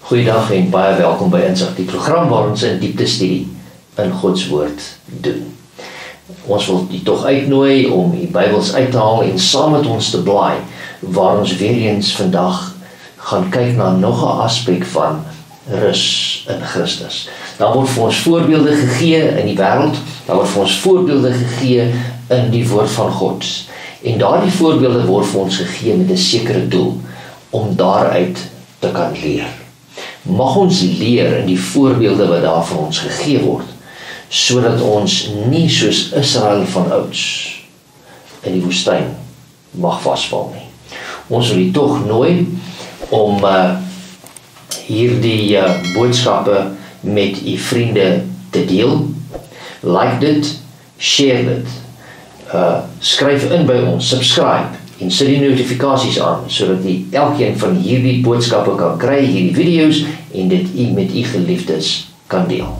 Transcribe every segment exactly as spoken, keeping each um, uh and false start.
Goeiedag en baie welkom by Insig, die program waar ons in diepte studie in Gods woord doen. Ons wil u tog uitnooi om die Bybels uit te haal en saam met ons te blaai, waar ons weer eens vandag gaan kyk na nog 'n aspek van rus in Christus. Daar word vir ons voorbeelde gegee in die wêreld, daar word vir ons voorbeelde gegee in die woord van God. En daardie voorbeelde word vir ons gegee met 'n sekere doel, om daaruit te kan leer. Mag ons leer in die voorbeelde wat daar vir ons gegee word, sodat ons nie soos Israel van ouds in die woestyn mag vasval nie. Ons wil u tog nooi om uh, hierdie uh, boodskappe met u vriende te deel. Like dit, share dit, uh, skryf in by ons, subscribe en sit die notifikasies aan, sodat u elkeen van hierdie boodskappe kan kry, hierdie video's, en dit u met u geliefdes kan deel.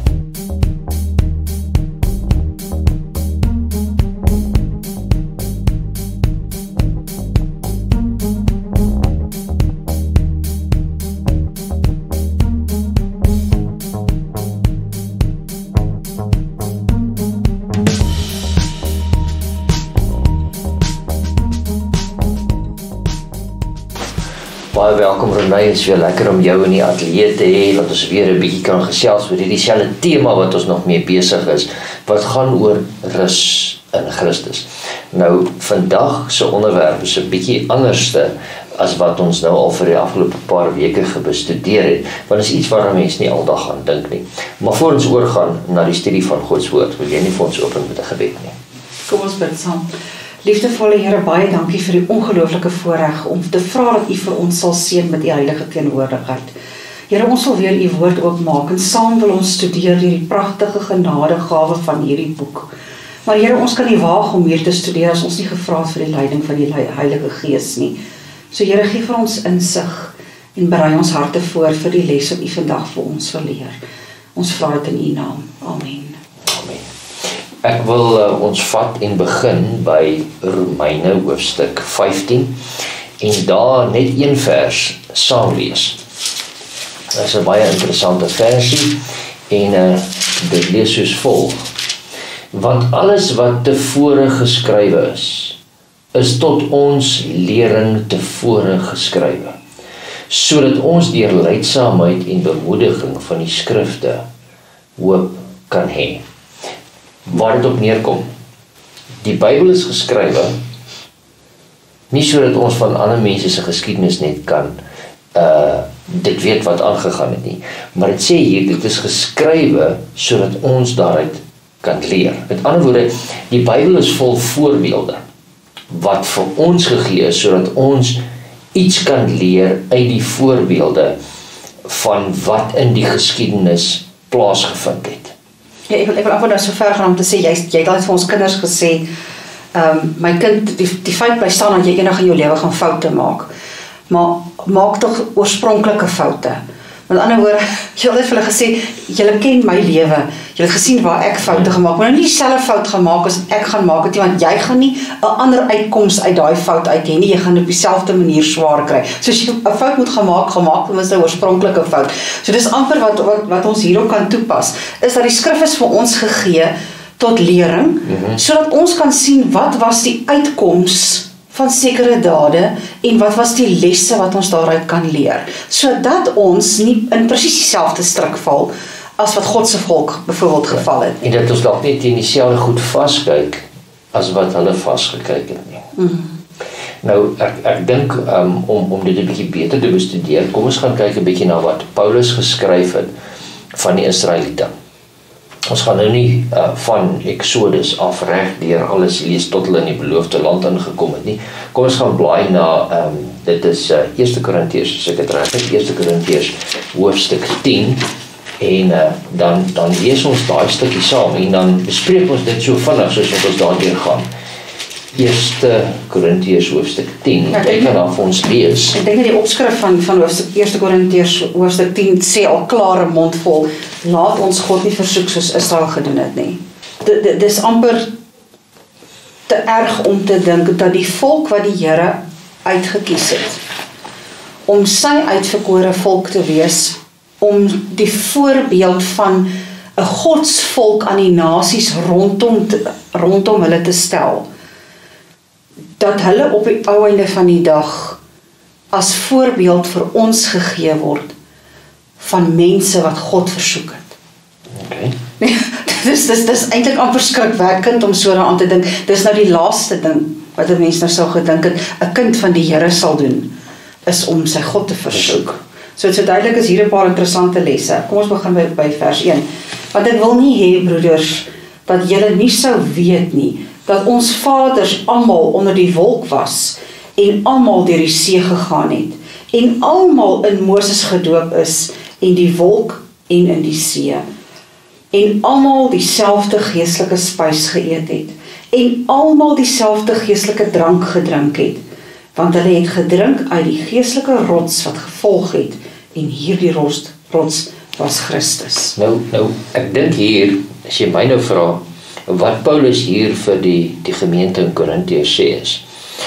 Baie welkom Renée, het is weer lekker om jou in die atelier te hê, dat ons weer 'n bietjie kan gesels oor hierdie selfde tema wat ons nog mee besig is, wat gaan oor rus in Christus. Nou, vandag se onderwerp is 'n bietjie anderste as wat ons nou al vir die afgelope paar weke gebestudeer het, want is iets waar mense nie aldag gaan dink nie. Maar voor ons oorgaan na die studie van Gods woord, wil jy nie vir ons open met 'n gebed nie? Kom ons bid saam. Liefdevolle Here, baie dankie vir die ongelooflike voorreg om te vra dat U vir ons sal seën met U heilige teenwoordigheid. Here, ons wil weer U woord oopmaak en saam wil ons studeer hierdie pragtige genadegawe van hierdie boek. Maar Here, ons kan nie waag om hier te studeer as ons nie gevra het vir die leiding van die Heilige Gees nie. So Here, gee vir ons insig en berei ons harte voor vir die les wat U vandag vir ons wil leer. Ons vra dit in U naam. Amen. Ek wil uh, ons vat en begin by Romeine hoofstuk vyftien en daar net een vers saam lees. Dit is 'n baie interessante versie en uh, dit lees soos volg: Want alles wat tevore geskrywe is, is tot ons lering tevore geskrywe, sodat ons deur lydsaamheid en bemoediging van die skrifte hoop kan hê. Waar dit op neerkom, die Bybel is geskrywe nie sodat ons van ander mense se geskiedenis net kan uh, dit weet wat aangegaan het nie, maar dit sê hier, dit is geskrywe sodat ons daaruit kan leer. Met ander woorde, die Bybel is vol voorbeelde wat vir ons gegee is, sodat ons iets kan leer uit die voorbeelde van wat in die geskiedenis plaasgevind het. Ja, ek wil, ek wil af en toe so ver gaan om te sê, jy, jy het al vir ons kinders gesê, um, my kind, die, die feit bly staan dat jy enig in jou lewe gaan foute maak, maar maak toch oorspronklike foute. Met ander woorde, jy het altyd vir hulle gesê, julle ken my lewe, jy het gesien waar ek foute gemaak, maar nou nie dieselfde fout gemaak as ek gaan maak het, want jy gaan nie 'n ander uitkoms uit daai fout uit hê nie, jy gaan op dieselfde manier swaar kry. So as jy 'n fout moet gemaak, gemaak, dan is dit 'n oorspronklike fout. So dis amper wat, wat, wat ons hierop kan toepas, is dat die skrif is vir ons gegee tot lering, mm-hmm. sodat ons kan sien wat was die uitkoms van sekere dade en wat was die lesse wat ons daaruit kan leer, sodat ons nie in presies dieselfde stryk val as wat God se volk byvoorbeeld geval het. En dat ons dalk nie teen dieselfde goed vaskyk as wat hulle vasgekyk het nie. Mm. Nou, ek, ek dink um, om, om dit 'n bietjie beter te bestudeer, kom ons gaan kyk 'n bietjie na wat Paulus geskryf het van die Israeliete. Ons gaan nou nie uh, van Exodus af reg deur alles lees tot hulle in die beloofde land ingekom het nie. Kom ons gaan blaai na, um, dit is uh, Eerste Korintiërs, as ek dit reg het, Eerste Korintiërs hoofstuk tien, en uh, dan, dan lees ons daai stukkie saam, en dan bespreek ons dit so vinnig, soos wat ons daardeur gaan. Eerste Korintiërs hoofstuk tien, ja, ek kan daar vir ons lees. Ek dink die opskrif van, van hoofstuk, Eerste Korintiërs hoofstuk tien sê al klare mondvol, laat ons God nie versoek soos Israel gedoen het nie. Dit is amper te erg om te dink dat die volk wat die Here uitgekies het, om sy uitverkore volk te wees, om die voorbeeld van 'n godsvolk aan die nasies rondom, te, rondom hulle te stel, dat hulle op die ou einde van die dag as voorbeeld vir ons gegee word van mense wat God versoek het. Okay. dis dis dis eintlik amper skrikwekkend om so daaraan te dink. Dis nou die laaste ding wat 'n mens nou sou gedink het 'n kind van die Here sal doen, is om sy God te versoek. So so duidelik is hier 'n paar interessante lesse. Kom ons begin by, by vers een. Want ek wil nie hê, broeders, dat julle nie sou weet nie, dat ons vaders almal onder die wolk was en almal deur die see gegaan het en almal in Moses gedoop is en die wolk en in die see en almal dieselfde geestelike spys geëet het en almal dieselfde geestelike drank gedrink het, want hulle het gedrink uit die geestelike rots wat gevolg het en hierdie rots, rots was Christus. Nou, nou ek dink hier, as jy my nou vra, wat Paulus hier vir die, die gemeente in Korintië sê is,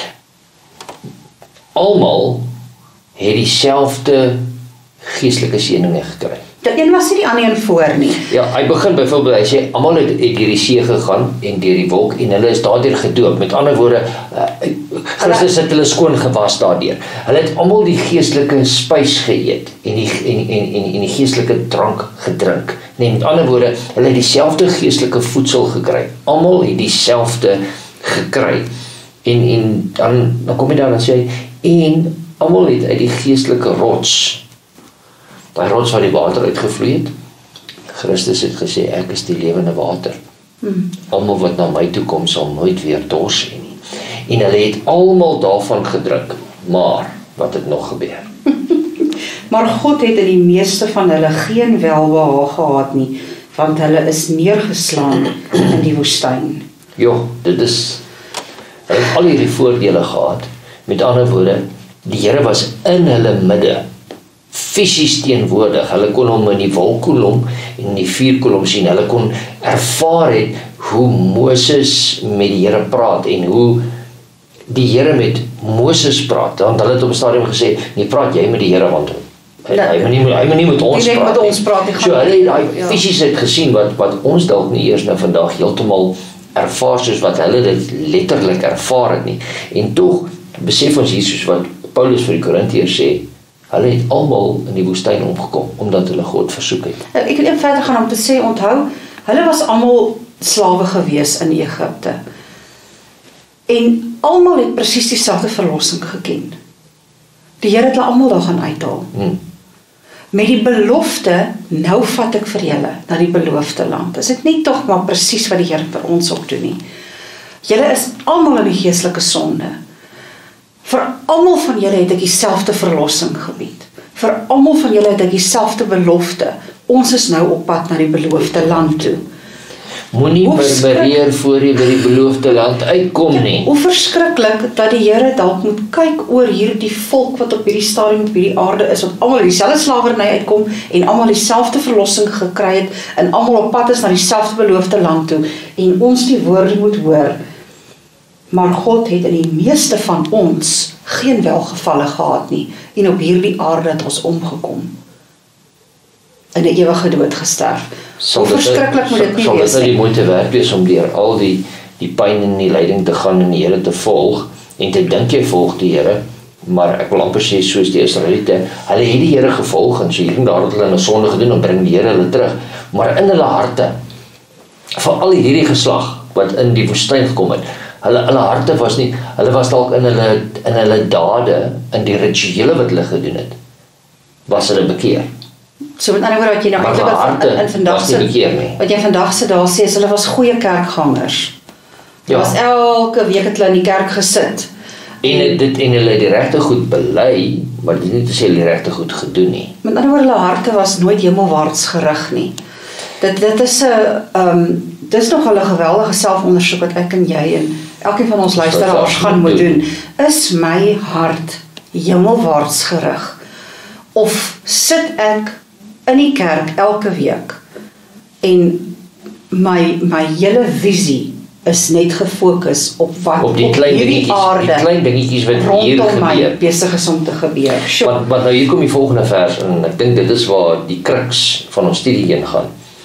almal het dieselfde geestelike seëninge gekry. Die een was nie die ander een voor nie. Ja, hy begin byvoorbeeld, hy sê, almal het, het deur die see gegaan en deur die wolk en hulle is daardeur gedoop. Met ander woorde, uh, Christus het hulle skoon gewas daardeur. Hulle het almal die geestelike spys geëet en die, en, en, en, en die geestelike drank gedrink. Nee, met ander woorde, hulle het dieselfde geestelike voedsel gekry. Almal het dieselfde gekry. En, en dan, dan kom jy daar en sê, en almal het uit die geestelike rots, daai rots waar die water uitgevloei het, Christus het gesê, ek is die lewende water. Hmm. Almal wat na my toe kom, sal nooit weer dors hê nie. En hulle het almal daarvan gedrink, maar wat het nog gebeur? Maar God het in die meeste van hulle geen welbehaag gehad nie, want hulle is neergeslaan in die woestyn. Ja, dit is, hulle het al hierdie voordele gehad. Met ander woorde, die Here was in hulle midde, fisies teenwoordig. Hulle kon hom in die wolkkolom en in die vuurkolom sien. Hulle kon ervaar het hoe Moses met die Here praat en hoe die Here met Moses praat. Want hulle het op 'n stadium gesê, nee, praat jy met die Here, want hy, hy, hy, moet, nie, hy moet nie met ons praat. Met ons praat nie. So hulle het ja. fisies het gesien wat, wat ons dalk nie eers nou vandag heeltemal ervaar soos wat hulle dit letterlik ervaar het nie. En tog besef ons hier soos wat Paulus vir die Korintiërs sê, hulle het almal in die woestyn omgekom, omdat hulle God versoek het. Ek wil even verder gaan om te sê, onthou, hulle was almal slawe gewees in Egipte. En almal het presies dieselfde verlossing geken. Die Here het hulle almal daar gaan uithaal. Hmm. Met die belofte, nou vat ek vir julle na die beloofde land. Is dit nie tog maar presies wat die Here vir ons ook doen nie? Julle is almal in die geestelike sonde. Vir almal van julle het ek dieselfde verlossing gebied. Vir almal van julle het ek dieselfde belofte. Ons is nou op pad na die beloofde land toe. Moenie murmureer voor jy by die beloofde land uitkom nie. Ja, hoe verskriklik dat die Here dalk moet kyk oor hierdie volk wat op hierdie stadium op hierdie aarde is, wat almal dieselfde slawerny uitkom en almal dieselfde verlossing gekry het en almal op pad is na dieselfde beloofde land toe en ons die woorde moet hoor. Maar God het in die meeste van ons geen welgevalle gehad nie en op hierdie aarde het ons omgekom. In 'n ewige dood gesterf. Hoe verskriklik moet dit nie sal wees dit nie. die moeite werd wees om deur al die die pyn en die lyding te gaan en die Here te volg en te dink jy volg die Here, maar ek wil amper sê soos die Israeliete, hulle het die Here gevolg en so hier en daar het hulle 'n sonde gedoen en bring die Here hulle terug, maar in hulle harte, vir al hierdie geslag wat in die woestyn gekom het, hulle hulle harte was nie, hulle was dalk in hulle in hulle dade, in die rituele wat hulle gedoen het, was hulle bekeer. So met ander woorde wat jy nou eintlik in, in vandag se wat jy vandag se daar sê, is hulle was goeie kerkgangers. Ja. Was elke week het hulle in die kerk gesit. En, en dit en hulle die regte goed bely, maar dit is nie te sê hulle die regte goed gedoen nie. Met ander woorde, hulle harte was nooit hemelwaarts gerig nie. Dit dit is 'n ehm um, dis nog 'n geweldige selfondersoek wat ek en jy en elkeen van ons luisteraars gaan moet doen. Is my hart hemelwaarts gerig? Of sit ek in die kerk elke week en my my hele visie is net gefokus op wat op die op klein hierdie dingetjies, aarde die klein dingetjies wat hier rondom my gebeur. besig is om te gebeur. Sure. Want, want nou hier kom die volgende vers en ek dink dit is waar die crux van ons studie heen gaan.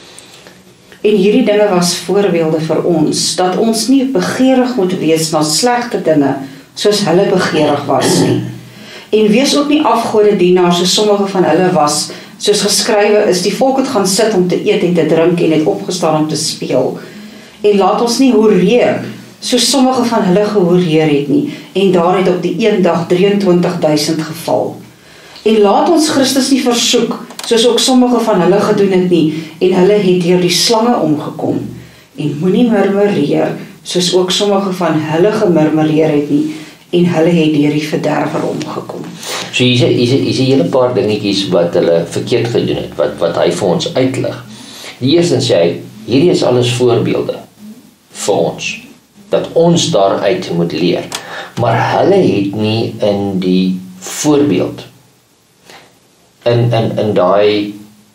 En hierdie dinge was voorbeelde vir ons, dat ons nie begeerig moet wees na slegte dinge, soos hulle begeerig was nie. En wees ook nie afgode dienaars, soos sommige van hulle was, soos geskrywe is, die volk het gaan sit om te eet en te drink en het opgestaan om te speel. En laat ons nie hoereer, soos sommige van hulle gehoereer het nie, en daar het op die een dag drieëntwintig duisend geval. En laat ons Christus nie versoek, soos ook sommige van hulle gedoen het nie, en hulle het deur die slange omgekom. En moenie murmureer, soos ook sommige van hulle gemurmureer het nie, en hulle het deur die verderwer omgekom. So hier is, hier is, hier is 'n hele paar dingetjies wat hulle verkeerd gedoen het, wat, wat hy vir ons uitlig. Die eerste sê hy, hierdie is alles voorbeelde vir ons, dat ons daaruit moet leer. Maar hulle het nie in die voorbeeld, in, in, in daai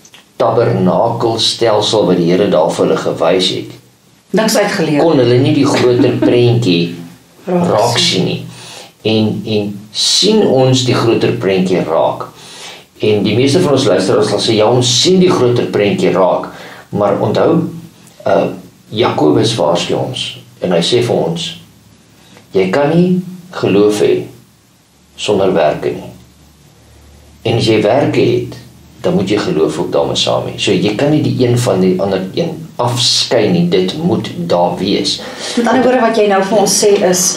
tabernakelstelsel wat die Here daar vir hulle gewys het, Niks uitgeleer. kon hulle nie die groter prentjie Raak raak sien nie. En, en sien ons die groter prentjie raak. En die meeste van ons luisteraars sal sê, ja, ons sien die groter prentjie raak, maar onthou, uh, Jakobus waarsku ons, en hy sê vir ons, jy kan nie geloof hê sonder werke nie. En as jy werke het, dan moet jy geloof ook daarmee saam hê. So jy kan nie die een van die ander een afskei nie, dit moet daar wees. Met ander woorde wat jy nou vir ons sê is,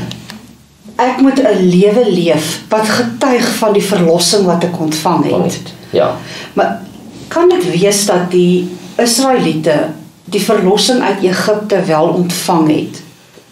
ek moet 'n lewe leef wat getuig van die verlossing wat ek ontvang het. Ja. Maar kan dit wees dat die Israeliete die verlossing uit Egipte wel ontvang het,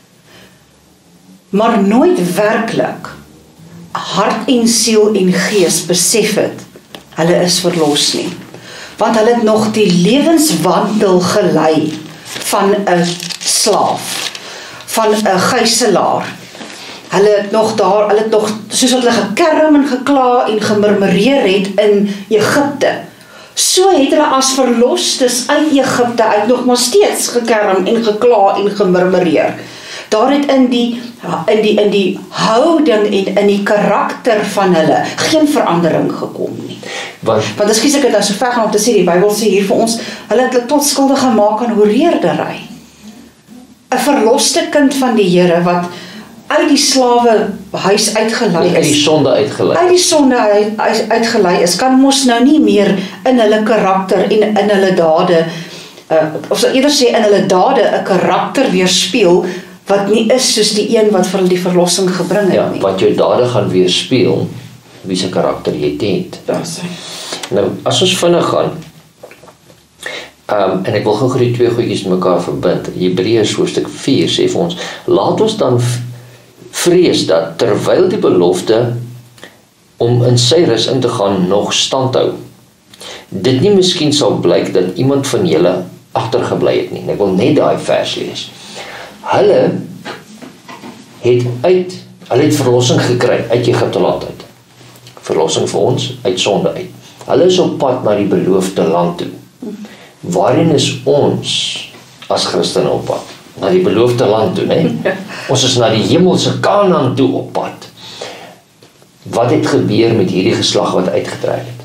maar nooit werklik hart en siel en gees besef het, hulle is verlos nie. Want hulle het nog die lewenswandel gelei van 'n slaaf, van 'n gijslaer. Hulle het nog daar, hulle het nog, soos wat hulle gekerm en gekla en gemurmureer het in Egipte, so het hulle as verlostes uit Egipte uit nog maar steeds gekerm en gekla en gemurmureer. Daar het in die, in die, in die houding en in die karakter van hulle geen verandering gekom nie. Want, Want ekskuus ek het nou so ver gaan om te sê, die Bybel sê hier vir ons, hulle het hulle tot skuldig gemaak aan hoereerdery. 'n Verloste kind van die Here wat uit die slawe huis uitgelei is. uit die sonde uitgelei. Uit die sonde uit, uit, uitgelei is, kan mos nou nie meer in hulle karakter en in hulle dade, uh, of sal eerder sê in hulle dade 'n karakter weerspieël wat nie is soos die een wat vir hulle die verlossing gebring het Ja, nie. wat jou dade gaan weerspieël, wie se karakter jy het. Daar sê. Nou, as ons vinnig gaan, um, en ek wil gou die twee goedjies met mekaar verbind. Hebreërs hoofstuk vier sê vir ons, laat ons dan vrees dat terwyl die belofte om in sy rus in te gaan nog standhou, dit nie miskien sal blyk dat iemand van julle agtergebly het nie. En ek wil net daai vers lees. Hulle het uit, hulle het verlossing gekry uit Egipte land uit. Verlossing vir ons uit sonde uit. Hulle is op pad na die beloofde land toe. Waarin is ons as Christene op pad? Na die beloofde land toe, né? Ons is na die hemelse Kanaan toe op pad. Wat het gebeur met hierdie geslag wat uitgetrek het?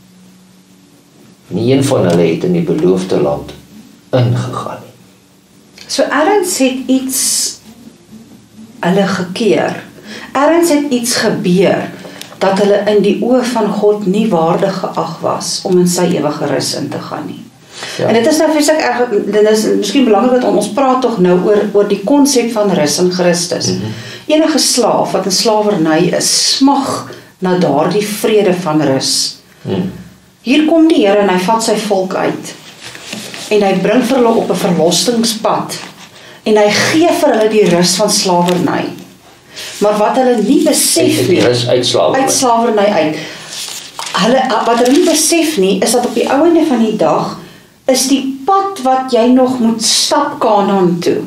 Nie een van hulle het in die beloofde land ingegaan nie. So ergens het iets hulle gekeer. Ergens het iets gebeur dat hulle in die oë van God nie waardig geag was om in sy ewige rus in te gaan nie. Ja. En dit is nou vreeslik erg, dit is miskien belangrik dat ons praat tog nou oor, oor die konsep van rus in Christus. Mm-hmm. Enige slaaf wat in slawerny is, smag na daardie vrede van rus. Mm. Hier kom die Here en hy vat sy volk uit. En hy bring vir hulle op 'n verlossingspad. En hy gee vir hulle die rus van slawerny. Maar wat hulle nie besef nie, die rus uit slawerny. Uit slawerny uit. Hulle wat hulle nie besef nie, is dat op die ou einde van die dag is die pad wat jy nog moet stap Kanaan toe,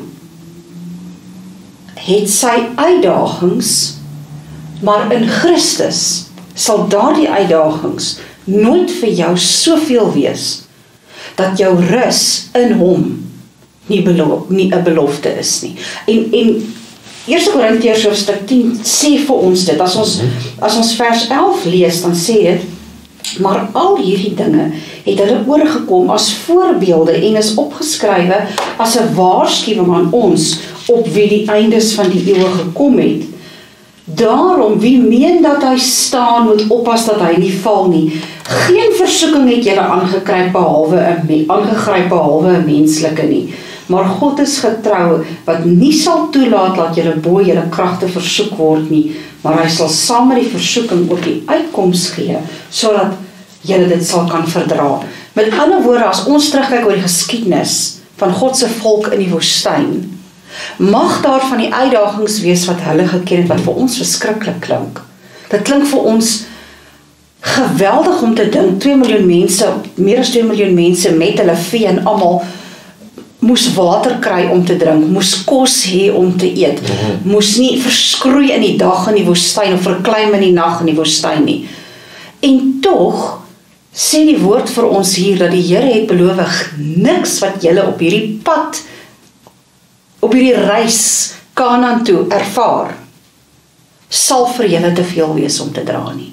het sy uitdagings, maar in Christus sal daardie uitdagings nooit vir jou soveel wees dat jou rus in hom nie, belo nie 'n belofte is nie. En, en Eerste Korintiërs hoofstuk tien sê vir ons dit, as ons, as ons vers elf lees, dan sê dit, maar al hierdie dinge het hulle oorgekom as voorbeelde en is opgeskrywe as 'n waarskuwing aan ons op wie die eindes van die eeue gekom het. Daarom, wie meen dat hy staan, moet oppas dat hy nie val nie. Geen versoeking het julle aangegryp behalwe 'n aangegryp behalwe 'n menslike nie. Maar God is getrou, wat nie sal toelaat dat julle bo julle kragte versoek word nie, maar hy sal saam met die versoeking ook die uitkoms gee, sodat julle dit sal kan verdra. Met ander woorde, as ons terugkyk oor die geskiedenis van God se volk in die woestyn, mag daar van die uitdagings wees wat hulle geken het, wat vir ons verskriklik klink. Dit klink vir ons geweldig om te dink, twee miljoen mense, meer as twee miljoen mense met hulle vee en almal moes water kry om te drink, moes kos hê om te eet, mm-hmm. moes nie verskroei in die dag in die woestyn of verkleim in die nag in die woestyn nie. En tog sê die woord vir ons hier dat die Here het beloof, niks wat julle op hierdie pad, op hierdie reis Kanaan toe ervaar, sal vir julle te veel wees om te dra nie.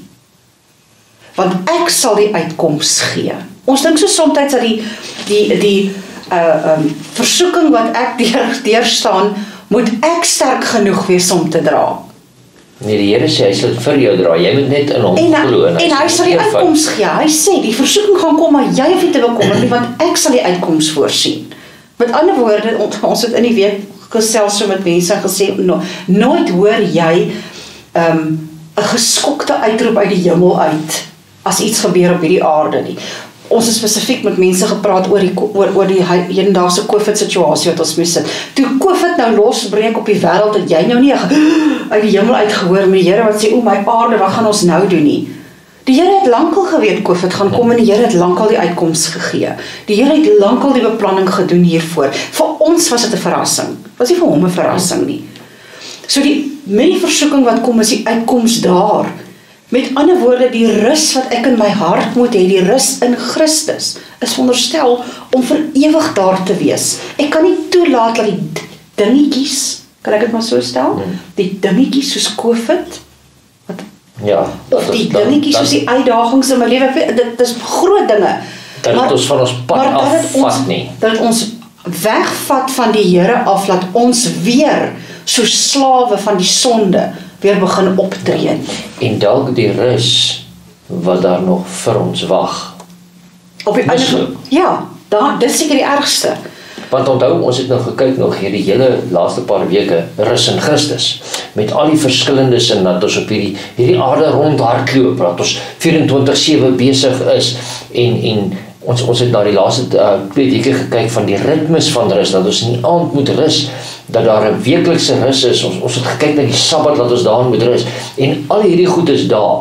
Want ek sal die uitkoms gee. Ons dink so soms dat die die die uh, um, versoeking wat ek deur, deurstaan, moet ek sterk genoeg wees om te dra. Nee, die Here sê hy sal vir jou dra. Jy moet net in hom glo en, en hy sal die uitkoms gee. Hy sê die versoeking gaan kom, maar jy hoef nie te bekommer nie, want ek sal die uitkoms voorsien. Met ander woorde, ons het in die week gesels so met mense en gesê, no, nooit hoor jy 'n um, geskokte uitroep uit die hemel uit as iets gebeur op hierdie aarde nie. Ons het spesifiek met mense gepraat oor die oor, oor die hedendaagse COVID situasie wat ons mee sit. Toe COVID nou losbreek op die wêreld, het jy nou nie uit die hemel uitgehoor met die Here wat sê, o my aarde, wat gaan ons nou doen nie? Die Here het lankal geweet COVID gaan kom en die Here het lankal die uitkoms gegee. Die Here het lankal die beplanning gedoen hiervoor. Vir ons was dit 'n verrassing. Was nie vir hom 'n verrassing nie. So die met die versoeking wat kom is die uitkoms daar. Met ander woorde, die rus wat ek in my hart moet hê, die rus in Christus, is veronderstel om vir ewig daar te wees. Ek kan nie toelaat dat die dingetjies, kan ek dit maar so stel, die dingetjies soos COVID, wat Ja, of die dingetjies soos die uitdagings in my lewe, dit is groot dinge. Dat het ons van ons pad afvat nie. Dat het ons wegvat van die Here af, laat ons weer so slawe van die sonde weer begin optree. En dalk die rus wat daar nog vir ons wag. Op die einde, ja, daar, dit is seker die ergste. Want onthou, ons het nou gekyk nog hierdie hele laaste paar weke, rus in Christus, met al die verskillende sin dat ons op hierdie, hierdie aarde rondhardloop, dat ons vyf-en-twintig sewe besig is, en, en ons, ons het na die laaste uh, twee weke gekyk van die ritmes van rus, dat ons in die aand moet rus, dat daar 'n weeklikse rus is, ons, ons het gekyk na die Sabbat, dat ons daarin moet rus, en al hierdie goed is daar,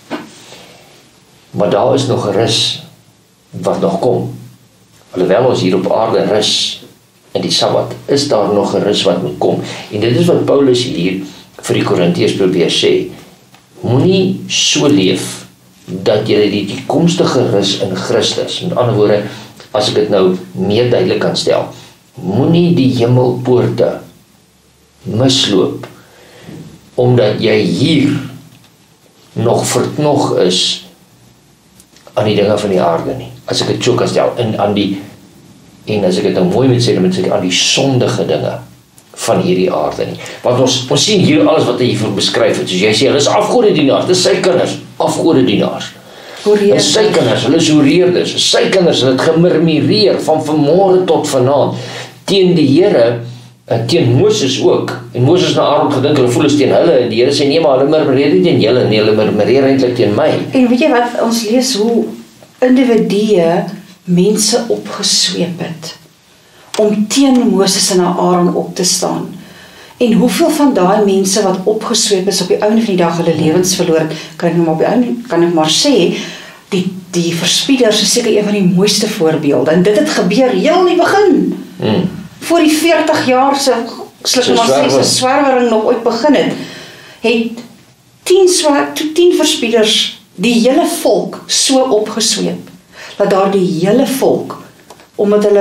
maar daar is nog 'n rus wat nog kom. Alhoewel ons hier op aarde rus in die Sabbat, is daar nog 'n rus wat moet kom. En dit is wat Paulus hier vir die Korintiërs probeer sê. Moenie so leef dat jy die toekomstige rus in Christus, met ander woorde, as ek dit nou meer duidelik kan stel, moenie die hemelpoorte misloop omdat jy hier nog verknog is aan die dinge van die aarde nie. As ek dit so kan stel, en aan die en as ek dit nou mooi moet sê, dan moet ek aan die sondige dinge van hierdie aarde nie. Want ons ons sien hier alles wat hy hier beskryf het. Soos jy sê, hulle is afgodedienaars, dis sy kinders, afgodedienaars. Hulle is sy kinders, hulle is hoereerders, sy kinders, hulle het gemurmureer van vanmôre tot vanaand teen die Here, teen Moses ook. En Moses na Aaron gedink hulle voel is teen hulle, en die Here sê nee, maar hulle murmureer nie teen julle nie, hulle murmureer eintlik teen my. En weet jy wat, ons lees hoe individue mense opgesweep het om teen Moses en Aaron op te staan. En hoeveel van daai mense wat opgesweep is op die einde van die dag hulle lewens verloor het, kan ek nou maar op die einde, kan ek maar sê, die, die verspieders is seker een van die mooiste voorbeelde. En dit het gebeur heel in die begin. Hmm. Voor die veertig jaar se sluk maar sê, se swerwering nog ooit begin het, het tien, swer, tien verspieders die hele volk so opgesweep, dat daar die hele volk, omdat hulle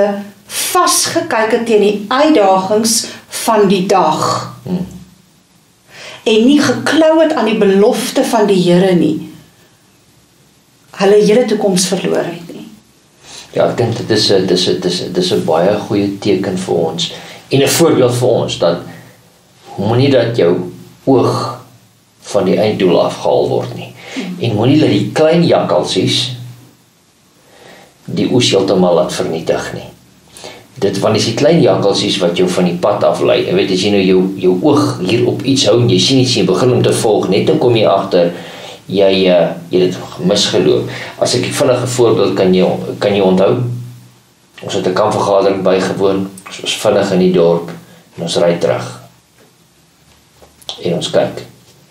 vasgekyk het teen die uitdagings van die dag. Hmm. En nie geklou het aan die belofte van die Here nie, hulle hele toekoms verloor het nie. Ja, ek dink dit is 'n dis 'n dis 'n dis 'n baie goeie teken vir ons en 'n voorbeeld vir ons dat moenie dat jou oog van die einddoel afgehaal word nie. Hmm. En moenie dat die klein jakkalsies die oes heeltemal laat vernietig nie. Dit want is die klein jakkalsies wat jou van die pad aflei. En weet as jy nou jou jou oog hier op iets hou en jy sien iets en jy begin om te volg, net dan kom jy agter jy uh, jy het misgeloop. As ek 'n vinnige voorbeeld kan jy kan jy onthou. Ons het 'n kampvergadering bygewoon. Ons was vinnig in die dorp en ons ry terug. En ons kyk.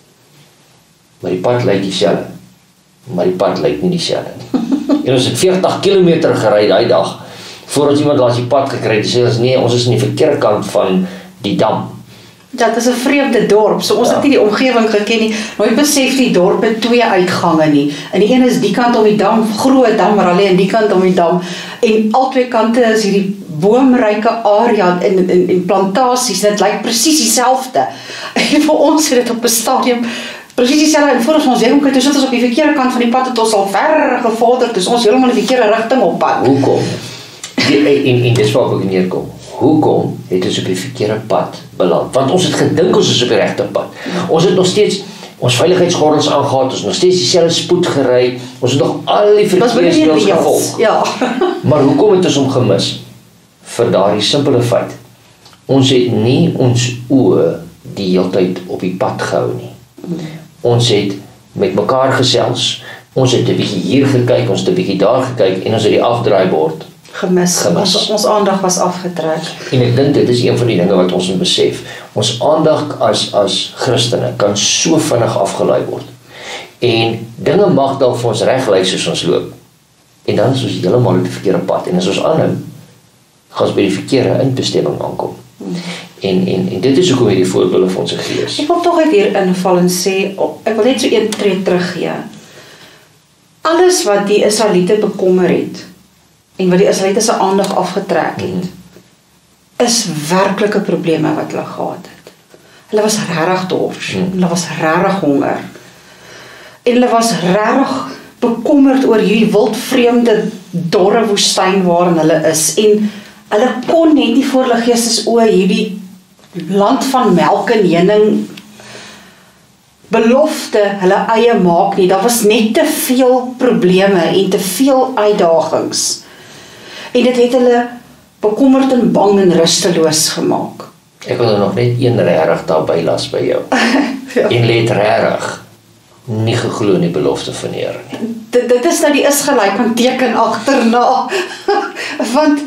Maar die pad lyk dieselfde. Maar die pad lyk nie dieselfde nie. En ons het veertig kilometer gery daai dag voordat iemand langs die pad gekry het. Sê ons nee, ons is aan die verkeerde kant van die dam. Ja, dit is 'n vreemde dorp. So ons ja. het nie die omgewing geken nie. Nooit besef die dorp het twee uitgange nie. En die een is die kant om die dam, groot damrally en die kant om die dam. En albei kante is hierdie boomryke area en en en plantasies. Dit lyk presies dieselfde. En vir ons het dit op 'n stadium presies dieselfde. En voor ons ons weet, toe sit ons op die verkeerde kant van die pad, het ons al ver gevorder, dus ons heeltemal in die verkeerde rigting op pad. Hoekom? En, en dis waar ek neerkom. Hoekom het ons op die verkeerde pad beland? Want ons het gedink ons is op die regte pad. Ons het nog steeds ons veiligheidsgordels aangetree, ons het nog steeds dieselfde spoed gery, ons het nog al die verkeersreëls gevolg. Ja. Maar hoekom het ons hom gemis? Vir daardie simpele feit. Ons het nie ons oë die hele tyd op die pad gehou nie. Ons het met mekaar gesels, ons het 'n bietjie hier gekyk, ons het 'n bietjie daar gekyk en ons het die afdraaibord gemis. gemis. Ons, ons aandag was afgetrek. En ek dink dit is een van die dinge wat ons moet besef. Ons aandag as as Christene kan so vinnig afgelei word. En dinge mag dalk vir ons reg lyk soos ons loop. En dan is ons heeltemal op die verkeerde pad en as ons aanhou, gaan ons by die verkeerde eindbestemming aankom. Hmm. En, en, en dit is hoekom hierdie voorbeelde vir ons gegee is. Ek wil tog uit hier inval en sê, ek wil net so een tree teruggee. Alles wat die Israeliete bekommer het, en wat die Israeliete se aandag afgetrek het, hmm. is werklike probleme wat hulle gehad het. Hulle was regtig dors, hmm. hulle was regtig honger, en hulle was regtig bekommerd oor hierdie wildvreemde, dorre woestyn waarin hulle is, en hulle kon net nie voor hulle geestes oë hierdie land van melk en honing belofte hulle eie maak nie. Daar was net te veel probleme en te veel uitdagings. En dit het hulle bekommerd en bang en rusteloos gemaak. Ek wil nog net een regtig daarby las by jou. Ja. En let regtig nie geglo in die belofte van die Here nie. Dit, dit is nou die Israeliet kan teken agterna. Want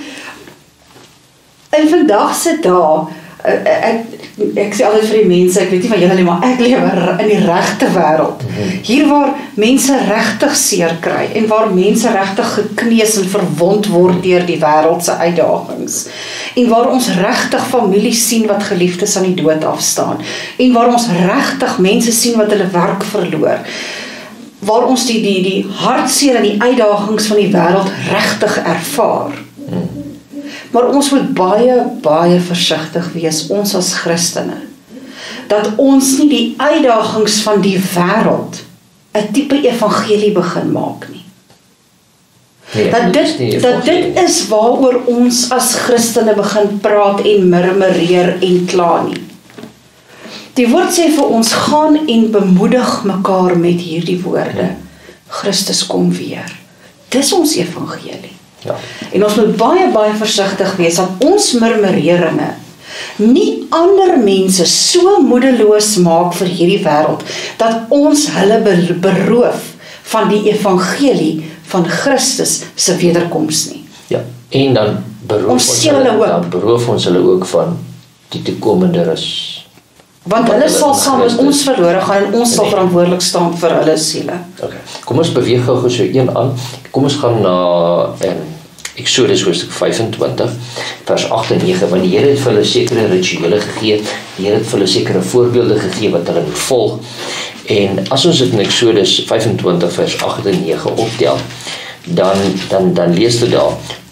in vandag se dae, ek, ek sê altyd vir die mense, ek weet nie van julle nie, maar ek lewe in die regte wêreld. Hier waar mense regtig seer kry en waar mense regtig gekneus en verwond word deur die wêreld se uitdagings. En waar ons regtig families sien wat geliefdes aan die dood afstaan. En waar ons regtig mense sien wat hulle werk verloor. Waar ons die die die hartseer en die uitdagings van die wêreld regtig ervaar. Maar ons moet baie, baie versigtig wees, ons as Christene, dat ons nie die uitdagings van die wêreld 'n tipe evangelie begin maak nie. Nee, dat dit, dat dit is waaroor ons as Christene begin praat en murmureer en kla nie. Die woord sê vir ons, gaan en bemoedig mekaar met hierdie woorde. Christus kom weer. Dis ons evangelie. Ja. En ons moet baie, baie versigtig wees dat ons murmureringe nie ander mense so moedeloos maak vir hierdie wêreld, dat ons hulle beroof van die evangelie van Christus se wederkoms nie. Ja, en dan beroof ons, ons hulle, dan beroof ons hulle ook van die toekomende rus. Want hulle sal saam met ons verlore gaan en ons sal verantwoordelik staan vir hulle siele. Okay. Kom ons beweeg gou so een aan. Kom ons gaan na um, Exodus hoofstuk vyf-en-twintig vers agt en nege, want die Here het vir hulle sekere rituele gegee, die Here het vir hulle sekere voorbeelde gegee wat hulle moet volg. En as ons dit in Exodus vyf-en-twintig vers agt en nege optel, dan dan dan lees dit daar: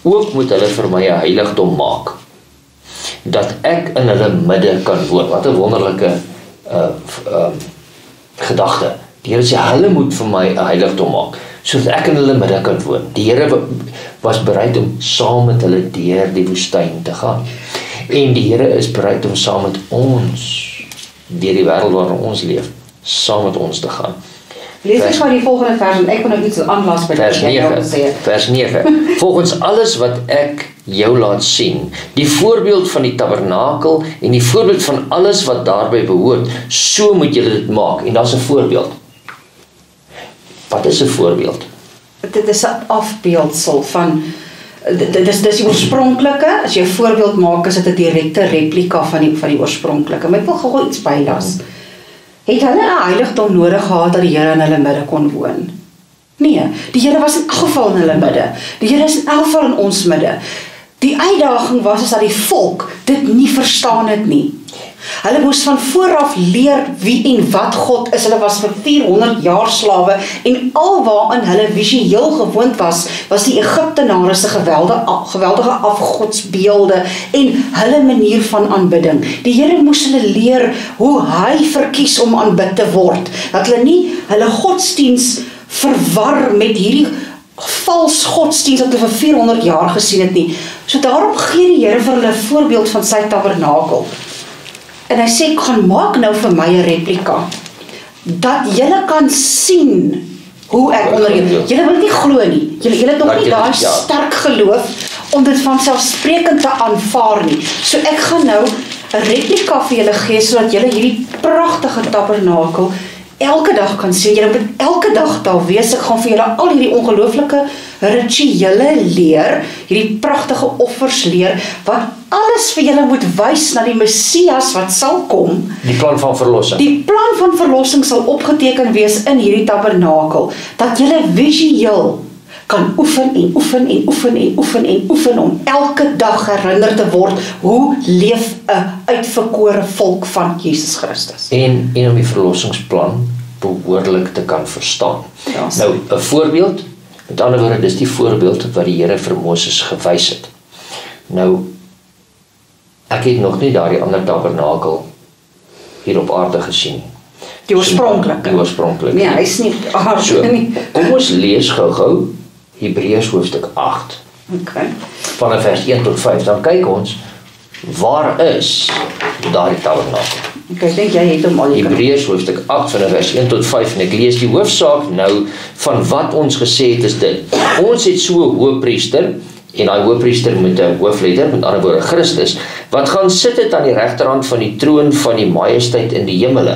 ook moet hulle vir my 'n heiligdom maak, dat ek in hulle midde kan woon. Wat 'n wonderlike uh, uh, gedagte. Die Here sê, hulle moet vir my 'n heiligdom maak, sodat ek in hulle midde kan woon. Die Here was bereid om saam met hulle deur die woestyn te gaan. En die Here is bereid om saam met ons, deur die wêreld waarin ons leef, saam met ons te gaan. Lees ek maar die volgende vers, en ek wil nou iets aanlas by vers wat jy nou nege, gesê het. vers nege. Volgens alles wat ek jou laat sien, die voorbeeld van die tabernakel en die voorbeeld van alles wat daarbey behoort, so moet julle dit maak. En daar's 'n voorbeeld. Wat is 'n voorbeeld? Dit is 'n afbeeldsel van, dit is, dis die oorspronklike, as jy 'n voorbeeld maak, is dit 'n direkte replika van die, van die oorspronklike. Maar ek wil gou iets bylas. Het hulle 'n heiligdom nodig gehad dat die Here in hulle midde kon woon? Nee, die Here was in elk geval in hulle midde. Die Here is in elk geval in ons midde. Die uitdaging was is dat die volk dit nie verstaan het nie. Hulle moes van vooraf leer wie en wat God is. Hulle was vir vierhonderd jaar slawe en alwaarin hulle visueel gewoond was, was die Egiptenare se geweldige, geweldige afgodsbeelde en hulle manier van aanbidding. Die Here moes hulle leer hoe hy verkies om aanbid te word. Dat hulle nie hulle godsdiens verwar met hierdie vals godsdienst wat hulle vir vierhonderd jaar gesien het nie. So daarom gee die Here vir hulle 'n voorbeeld van sy tabernakel. En hy sê, gaan maak nou vir my 'n replika, dat julle kan sien hoe ek onder julle, julle wil nie glo nie, julle, julle het nog nie daai sterk geloof, om dit vanselfsprekend te aanvaar nie. So ek gaan nou 'n replika vir julle gee, sodat julle hierdie pragtige tabernakel elke dag kan sien, julle moet elke dag daar wees. Ek gaan vir julle al hierdie ongelooflike rituele leer, hierdie pragtige offers leer, wat alles vir julle moet wys na die Messias wat sal kom. Die plan van verlossing. Die plan van verlossing sal opgeteken wees in hierdie tabernakel, dat julle visueel kan oefen en oefen en oefen en oefen en oefen om elke dag herinner te word hoe leef 'n uitverkore volk van Jesus Christus. En, en om die verlossingsplan behoorlik te kan verstaan. Ja, nou, 'n voorbeeld, met ander woorde, dis die voorbeeld wat die Here vir Moses gewys het. Nou, ek het nog nie daardie ander tabernakel hier op aarde gesien nie. Die oorspronklike. Die oorspronklike. Nee, hy is nie aarde so, nie. Kom ons lees gou-gou Hebreërs hoofstuk agt. Okay. Van vers een tot vyf, dan kyk ons, waar is daardie tabernakel? Okay, ek dink jy het hom al. Hebreërs hoofstuk agt van vers een tot vyf, en ek lees die hoofsaak nou van wat ons gesê het is dit. Ons het so 'n hoëpriester, en daai hoëpriester met 'n hoofletter, met ander woorde Christus, wat gaan sit het aan die regterhand van die troon van die majesteit in die hemele.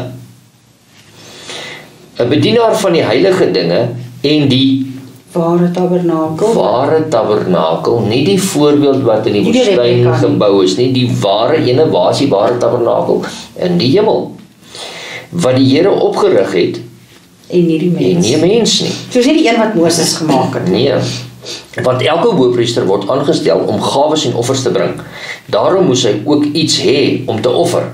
'n Bedienaar van die heilige dinge en die ware tabernakel. Ware tabernakel, nie die voorbeeld wat in die woestyn gebou is nie, die ware ene, waar is die ware tabernakel? In die hemel. Wat die Here opgerig het, en nie die mens. En nie 'n mens nie. Soos nie die een wat Moses gemaak het. Nee. Want elke hoëpriester word aangestel om gawes en offers te bring. Daarom moes hy ook iets hê om te offer.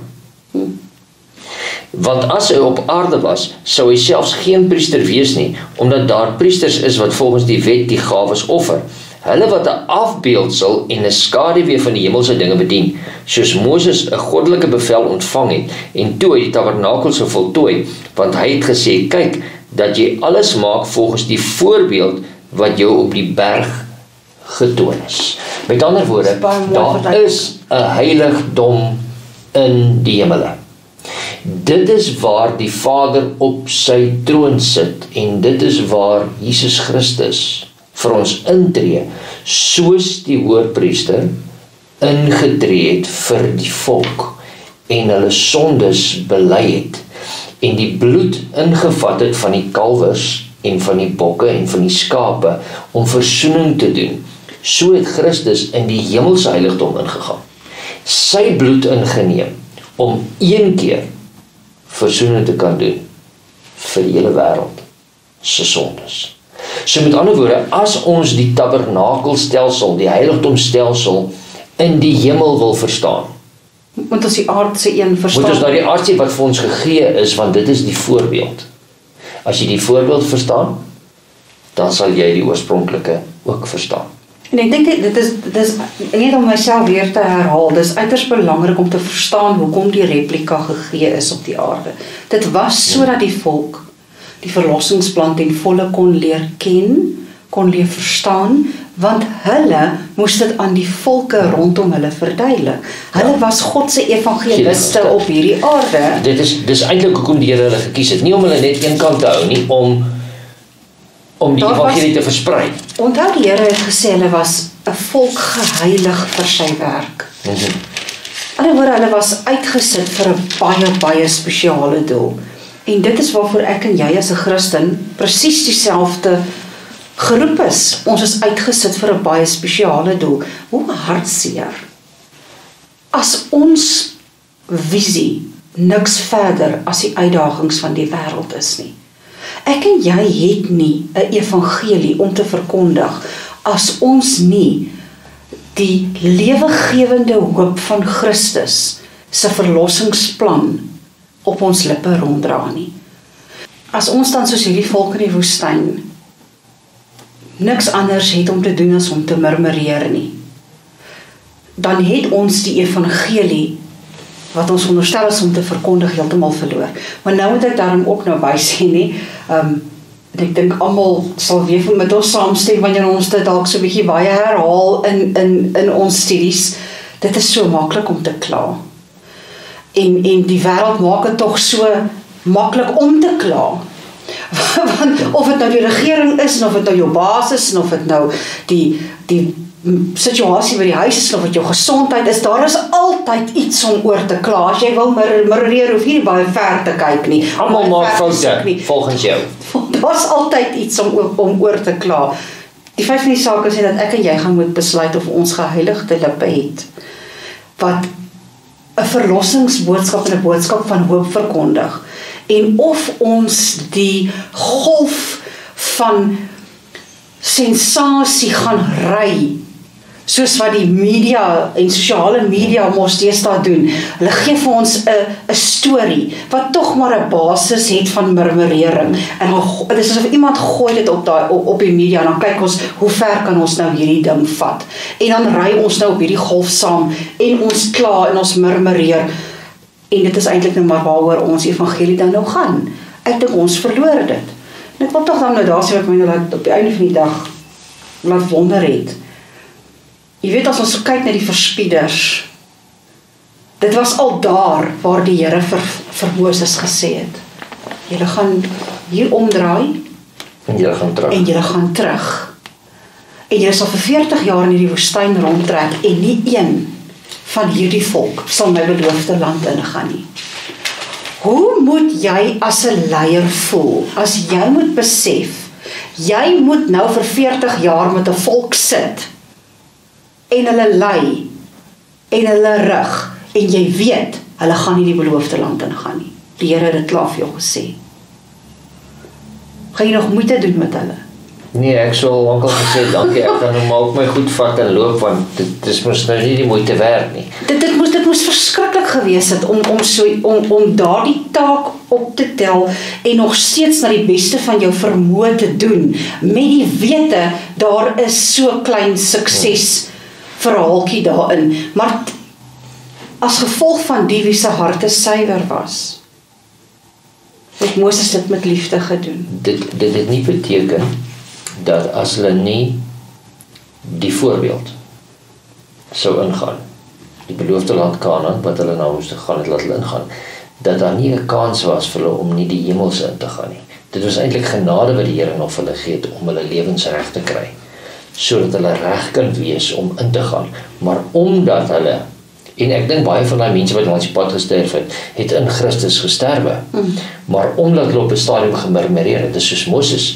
Want as hy op aarde was, sou hy selfs geen priester wees nie, omdat daar priesters is wat volgens die wet die gawes offer. Hulle wat 'n afbeeldsel en 'n skaduwee van die hemelse dinge bedien, soos Moses 'n goddelike bevel ontvang het, en toe hy die tabernakel sou voltooi, want hy het gesê, kyk, dat jy alles maak volgens die voorbeeld wat jou op die berg getoon is. Met ander woorde, daar is 'n heiligdom in die hemele. Dit is waar die Vader op sy troon sit, en dit is waar Jesus Christus vir ons intree, soos die hoëpriester ingetree het vir die volk, en hulle sondes bely het, en die bloed ingevat het van die kalwers, en van die bokke, en van die skape, om versoening te doen. So het Christus in die hemelse heiligdom ingegaan, sy bloed ingeneem, om een keer versoening te kan doen vir die hele wêreld se sondes. So met ander woorde, as ons die tabernakelstelsel, die heiligdomstelsel in die hemel wil verstaan, moet ons die aardse een verstaan. Moet ons nou die aardse wat vir ons gegee is, want dit is die voorbeeld. As jy die voorbeeld verstaan, dan sal jy die oorspronklike ook verstaan. En ek dink dit is dit is net om myself weer te herhaal, dit is uiters belangrik om te verstaan hoekom die replika gegee is op die aarde. Dit was sodat die volk die verlossingsplan ten volle kon leer ken, kon leer verstaan, want hulle moes dit aan die volke rondom hulle verduidelik. Hulle was God se evangeliste op hierdie aarde. Dit is dis eintlik hoekom die Here hulle gekies het, nie om hulle net een kant te hou nie, om om die evangelie te versprei. Onthou die Here het gesê hulle was 'n volk geheilig vir sy werk. Mm-hmm. Ander woorde, hulle was uitgesit vir 'n baie baie spesiale doel. En dit is waarvoor ek en jy as 'n Christen presies dieselfde geroep is. Ons is uitgesit vir 'n baie spesiale doel. Hoe hartseer as ons visie niks verder as die uitdagings van die wêreld is nie. Ek en jy het nie 'n evangelie om te verkondig as ons nie die lewegewende hoop van Christus se verlossingsplan op ons lippe ronddra nie. As ons dan soos hierdie volk in die woestyn niks anders het om te doen as om te murmureer nie, dan het ons die evangelie wat ons onderstel is om te verkondig heeltemal verloor. Maar nou moet ek daarom ook nou by sê nie, um, ek dink almal sal weer met ons saamstem wanneer ons dit dalk so 'n bietjie baie herhaal in in in ons studies. Dit is so maklik om te kla. En en die wêreld maak dit tog so maklik om te kla. Want of dit nou die regering is en of dit nou jou baas is en of dit nou die die situasie by die huis is of dit jou gesondheid is, daar is altyd iets om oor te kla. As jy wil murmureer, hoef nie baie ver te kyk nie. Almal maak foute volgens jou. Daar is altyd iets om om oor te kla. Die feit van die saak is dat ek en jy gaan moet besluit of ons geheiligde lippe het wat 'n verlossingsboodskap en 'n boodskap van hoop verkondig, en of ons die golf van sensasie gaan ry, soos wat die media en sosiale media mos deesdae doen. Hulle gee vir ons 'n 'n storie wat tog maar 'n basis het van murmurering. En dit is asof iemand gooi dit op daai op, op die media en dan kyk ons hoe ver kan ons nou hierdie ding vat. En dan ry ons nou op hierdie golf saam en ons kla en ons murmureer. En dit is eintlik nou maar waaroor ons evangelie dan nou gaan. Ek dink ons verloor dit. En ek wil tog dan nou daar sê wat my nou op die einde van die dag laat wonder het. Jy weet, as ons kyk na die verspieders, dit was al daar waar die Here vir, vir Moses gesê het, julle gaan hier omdraai en julle gaan terug. En julle gaan terug. En julle sal vir veertig jaar in hierdie woestyn rondtrek en nie een van hierdie volk sal my beloofde land ingaan nie. Hoe moet jy as 'n leier voel as jy moet besef jy moet nou vir veertig jaar met 'n volk sit en hulle lei en hulle rig en jy weet hulle gaan nie die beloofde land ingaan nie. Die Here het dit klaar vir jou gesê. Gaan jy nog moeite doen met hulle? Nee, ek sou al gesê dankie, ek kan nou maar op my goed vat en loop, want dit is mos nou nie die moeite werd nie. Dit dit moes dit moes verskriklik gewees het om om so om om daardie taak op te tel en nog steeds na die beste van jou vermoë te doen met die wete daar is so klein sukses verhaaltjie daarin, maar as gevolg van die wie se harte suiwer was, het Moses dit met liefde gedoen. Dit dit het nie beteken dat as hulle nie die voorbeeld sou ingaan, die beloofde land Kanaan, wat hulle nou moes gaan het, laat hulle ingaan, dat daar nie 'n kans was vir hulle om nie die hemelse in te gaan nie. Dit was eintlik genade wat die Here nog vir hulle gee het om hulle lewens reg te kry, sodat hulle reg kan wees om in te gaan. Maar omdat hulle, en ek dink baie van die mense wat langs die pad gesterf het, het in Christus gesterwe, mm. maar omdat hulle op 'n stadium gemurmureer het, dis soos Moses,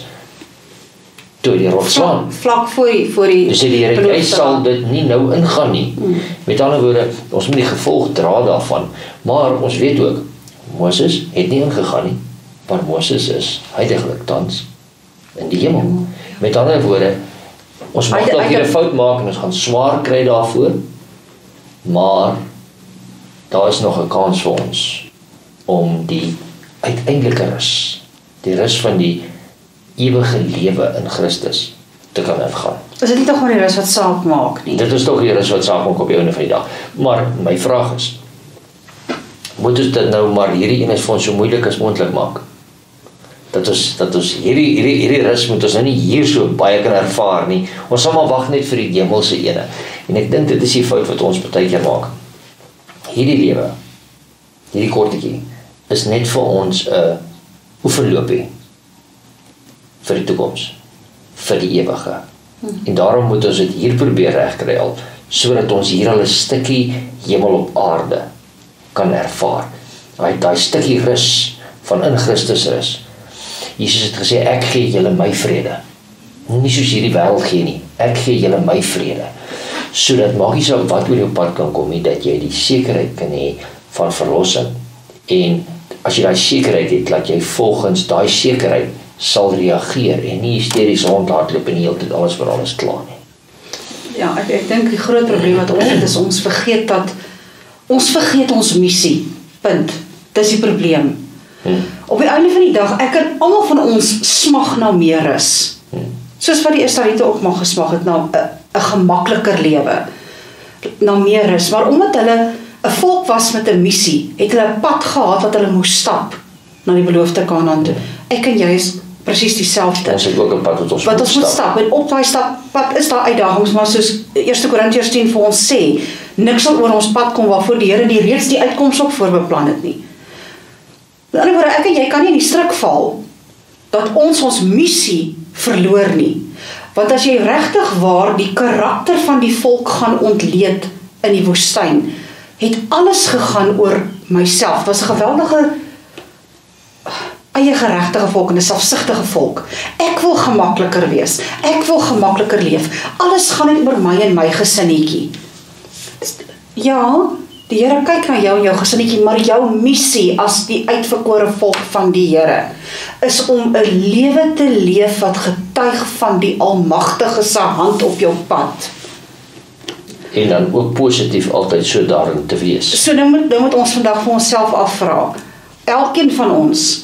toe die rots slaan. Vlak voor die, voor die dus die Here, hy sal dit nie nou ingaan nie. Mm. Met ander woorde, ons moet die gevolg dra daarvan, maar ons weet ook, Moses het nie ingegaan nie, maar Moses is heiliglik tans in die hemel. Mm. Met ander woorde, ons mag dalk hier 'n fout maak en ons gaan swaar kry daarvoor, maar daar is nog 'n kans vir ons om die uiteindelike rus, die rus van die ewige lewe in Christus te kan ingaan. Is dit nie toch maar die rus wat saak maak nie? Dit is toch die rus wat saak maak op jou einde van die dag. Maar my vraag is, moet ons dit nou maar hierdie ene vir ons so moeilik as moontlik maak? Dat ons, dat ons hierdie, hierdie, hierdie rus moet ons nou nie hier so baie kan ervaar nie. Ons sal maar wag net vir die hemelse ene. En ek dink dit is die fout wat ons baie keer maak. Hierdie lewe, hierdie kortetjie, is net vir ons 'n uh, oefenloopie vir die toekoms, vir die ewige. Hmm. En daarom moet ons dit hier probeer regkry al, sodat ons hier al 'n stukkie hemel op aarde kan ervaar. Daai daai stukkie rus van in Christus rus. Jesus het gesê, ek gee julle my vrede. Nie soos hierdie wêreld gee nie. Ek gee julle my vrede. Sodat maak nie saak wat oor jou pad kan kom nie, dat jy die sekerheid kan hê van verlossing. En as jy daai sekerheid het, dat jy volgens daai sekerheid sal reageer en nie hysteries rondhardloop en die hele tyd alles vir alles klaar nie. Ja, ek, ek dink die groot probleem wat ons het is ons vergeet dat ons vergeet ons missie. Punt. Dis die probleem. Hmm. Op die einde van die dag, ek en almal van ons smag na meer rus. Hmm. Soos wat die Israeliete ook maar gesmag het na 'n gemakliker lewe, na meer rus. Maar omdat hulle 'n volk was met 'n missie, het hulle 'n pad gehad wat hulle moes stap na die beloofde Kanaan toe. Ek en jy is presies dieselfde. Ons het ook 'n pad wat ons wat moet ons moet stap. stap. En op daai stap is daar uitdagings, maar soos Eerste Korintiërs tien vir ons sê, niks sal oor ons pad kom waarvoor die Here nie reeds die uitkoms op voorbeplan het nie. Met ander woorde, ek en jy kan nie in die struik val dat ons ons missie verloor nie. Want as jy regtig waar die karakter van die volk gaan ontleed in die woestyn, het alles gegaan oor myself. Het was 'n geweldige eie geregtige volk en 'n selfsugtige volk. Ek wil gemakliker wees. Ek wil gemakliker leef. Alles gaan net oor my en my gesinnetjie. Ja, die Here kyk na jou en jou gesinnetjie, maar jou missie as die uitverkore volk van die Here is om 'n lewe te leef wat getuig van die Almagtige se hand op jou pad. En dan ook positief altyd so daarin te wees. So nou moet, nou moet ons vandag vir onsself afvra. Elkeen van ons,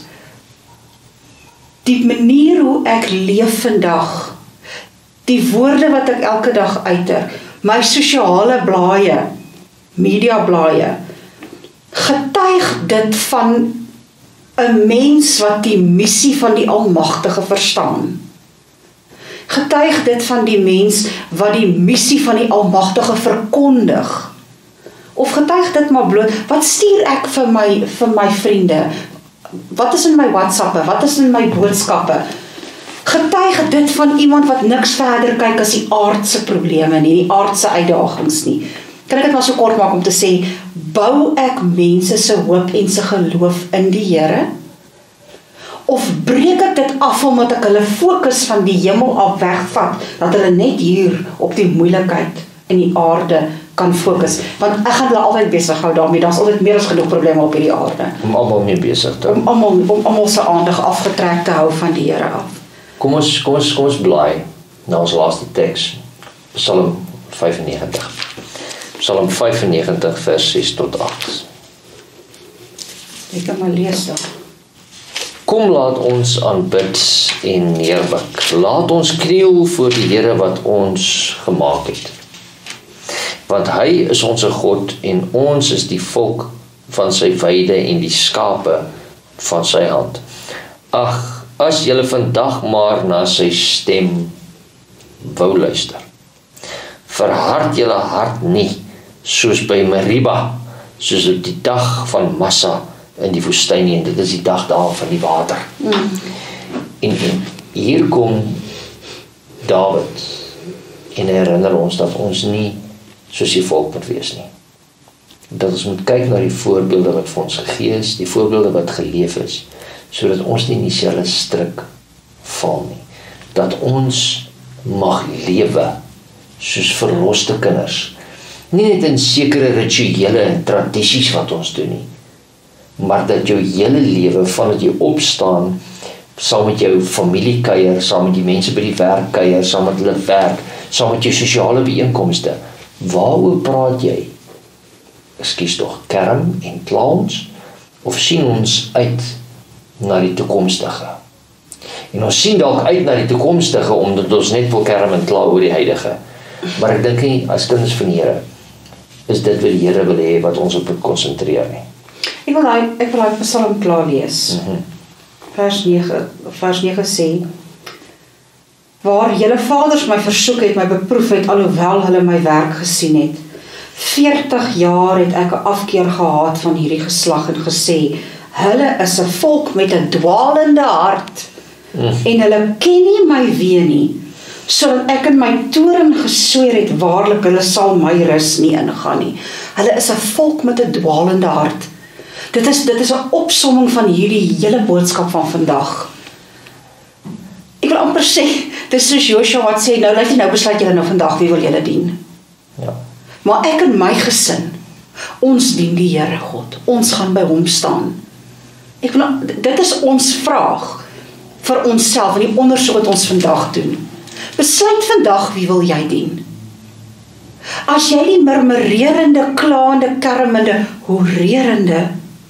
die manier hoe ek leef vandag, die woorde wat ek elke dag uiter, my sosiale blaaie, media blaaie, getuig dit van 'n mens wat die missie van die Almagtige verstaan. Getuig dit van die mens wat die missie van die Almagtige verkondig. Of getuig dit maar bloot, wat stuur ek vir my vir my vriende? Wat is in my WhatsAppe? Wat is in my boodskappe? Getuig dit van iemand wat niks verder kyk as die aardse probleme nie, die aardse uitdagings nie. Kan ek dit maar so kort maak om te sê, bou ek mense se hoop en se geloof in die Here? Of breek ek dit af omdat ek hulle fokus van die hemel af wegvat, dat hulle net hier op die moeilikheid in die aarde kan fokus? Want ek gaan hulle altyd besig hou daarmee, daar's altyd meer as genoeg probleme op hierdie aarde. Om almal mee besig te hou. Om almal om almal se aandag afgetrek te hou van die Here af. Kom ons kom ons kom ons blaai na ons laaste teks, Psalm vyfennegentig. Psalm vyfennegentig vers ses tot agt. Ek kan maar lees dan. Kom laat ons aanbid en neerbuig. Laat ons kniel voor die Here wat ons gemaak het. Want hy is ons God en ons is die volk van sy weide en die skape van sy hand. Ag, as julle vandag maar na sy stem wou luister. Verhard julle hart nie, soos by Meriba, soos op die dag van Massa in die woestyn, en dit is die dag daar van die water. Mm. En, en hier kom Dawid en herinner ons dat ons nie soos die volk moet wees nie. Dat ons moet kyk na die voorbeelde wat vir ons gegee is, die voorbeelde wat geleef is, sodat ons nie in dieselfde struik val nie. Dat ons mag lewe soos verloste kinders. Nie net in sekere rituele en tradisies wat ons doen nie, maar dat jou hele lewe, vandat jy opstaan, saam met jou familie kuier, saam met die mense by die werk kuier, saam met hulle werk, saam met jou sosiale byeenkomste, waaroor praat jy? Ekskuus tog, kerm en clowns, of sien ons uit na die toekomstige? En ons sien dalk uit na die toekomstige, omdat ons net wil kerm en kla oor die huidige. Maar ek dink nie, as kinders van die Here, is dit wat die Here wil hê, wat ons op moet konsentreer nie. Ek wil hy, ek wil hy Psalm klaar lees. Mm-hmm. Vers nege, vers nege sê, waar julle vaders my versoek het, my beproef het, alhoewel hulle my werk gesien het. veertig jaar het ek 'n afkeer gehad van hierdie geslag en gesê, hulle is 'n volk met 'n dwaalende hart, mm. en hulle ken nie my weë nie, sodat ek in my toorn gesweer het, waarlik hulle sal my rus nie ingaan nie. Hulle is 'n volk met 'n dwaalende hart. Dit is, dit is 'n opsomming van hierdie hele boodskap van vandag. Ek wil amper sê, dit is soos Joshua wat sê, nou laat jy nou besluit julle nou vandag, wie wil julle dien? Ja. Maar ek en my gesin, ons dien die Here God. Ons gaan by hom staan. Ek wil, dit is ons vraag vir onsself, en die ondersoek wat ons vandag doen. Besluit vandag, wie wil jy dien? As jy die murmurerende, klaande, kermende, hoererende,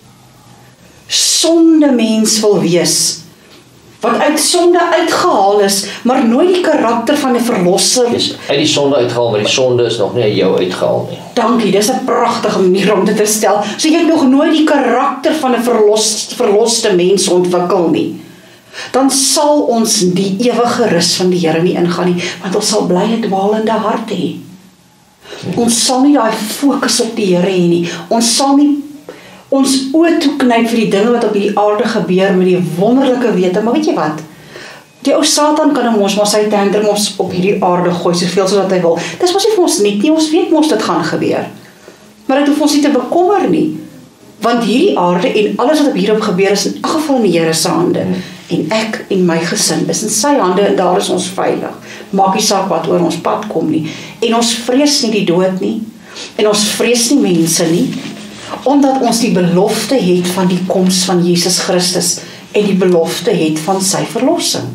sonde mens wil wees, wat uit sonde uitgehaal is, maar nooit die karakter van 'n verlosser. Dis uit die sonde uitgehaal, maar die sonde is nog nie uit jou uitgehaal nie. Dankie, dis 'n pragtige manier om dit te stel. So jy het nog nooit die karakter van 'n verlos, verloste mens ontwikkel nie. Dan sal ons die ewige rus van die Here nie ingaan nie, want ons sal bly 'n dwaalende hart hê. Ons sal nie daai fokus op die Here hê nie. Ons sal nie ons oë toeknyp vir die dinge wat op hierdie aarde gebeur met die wonderlike wete, maar weet jy wat? Die ou Satan kan ons maar sy tantrum ons op hierdie aarde gooi soveel soos wat hy wil. Dis mos nie vir ons nie, ons weet mos dit gaan gebeur. Maar dit hoef ons nie te bekommer nie, want hierdie aarde en alles wat op hierop gebeur is in elk geval in die Here se hande. En ek en my gesin is in sy hande en daar is ons veilig. Maak nie saak wat oor ons pad kom nie. En ons vrees nie die dood nie. En ons vrees nie mense nie. Omdat ons die belofte het van die koms van Jesus Christus en die belofte het van sy verlossing.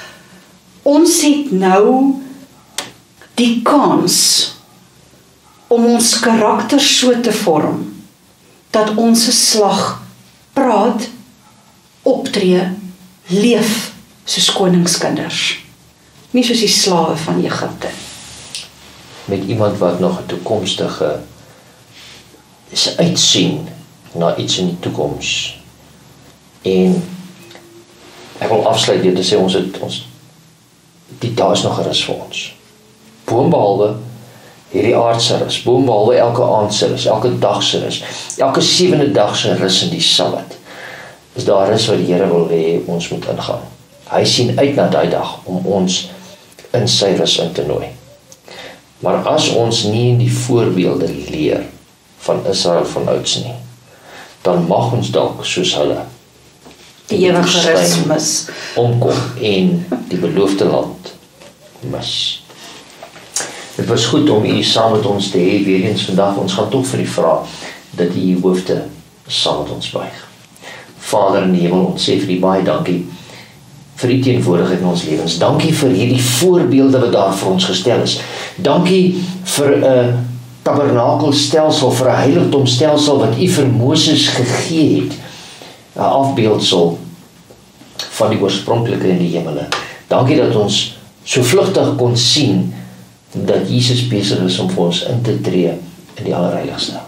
Ons het nou die kans om ons karakter so te vorm dat ons slag praat, optree, leef soos koningskinders. Nie soos die slawe van Egipte. Met iemand wat nog 'n toekomstige is uitsien na iets in die toekoms. En ek wil afsluit deur te sê ons het ons die daar is nog 'n rus vir ons. Boonbehalwe hierdie aardse rus, boonbehalwe elke aand se rus, elke dag se rus, elke sewende dag se rus in die Sabbat, is daar rus wat die Here wil hê ons moet ingaan. Hy sien uit na daai dag om ons in sy rus in te nooi. Maar as ons nie in die voorbeelde leer van Israel vanouds nie, dan mag ons dalk soos hulle die ewige rus mis, omkom en die beloofde land mis. Dit was goed om u saam met ons te hê weer eens vandag. Ons gaan tog vir u vra dat u u hoofde saam met ons buig. Vader in die hemel, ons sê vir u baie dankie vir u teenwoordigheid in ons lewens. Dankie vir hierdie voorbeelde wat daar vir ons gestel is. Dankie vir 'n tabernakelstelsel, vir 'n heiligdomstelsel wat u vir Moses gegee het, 'n afbeeldsel van die oorspronklike in die hemele. Dankie dat ons so vlugtig kon sien dat Jesus besig is om vir ons in te tree in die allerheiligste.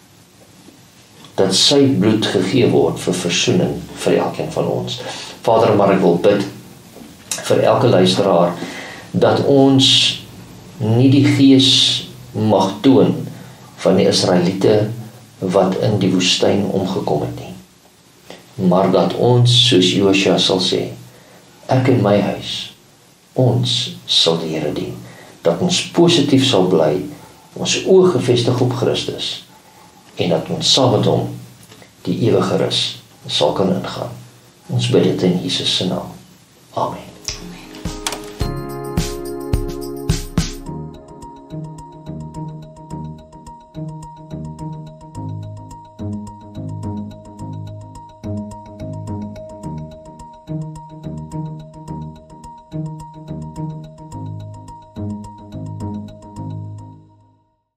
Dat sy bloed gegee word vir versoening vir elkeen van ons. Vader, maar ek wil bid vir elke luisteraar dat ons nie die gees mag toon van die Israeliete wat in die woestyn omgekom het nie, maar dat ons soos Joshua sal sê, ek en my huis, ons sal die Here dien, dat ons positief sal bly, ons oë gefestig op Christus, en dat ons saam met hom die ewige rus sal kan ingaan. Ons bid dit in Jesus se naam. Amen.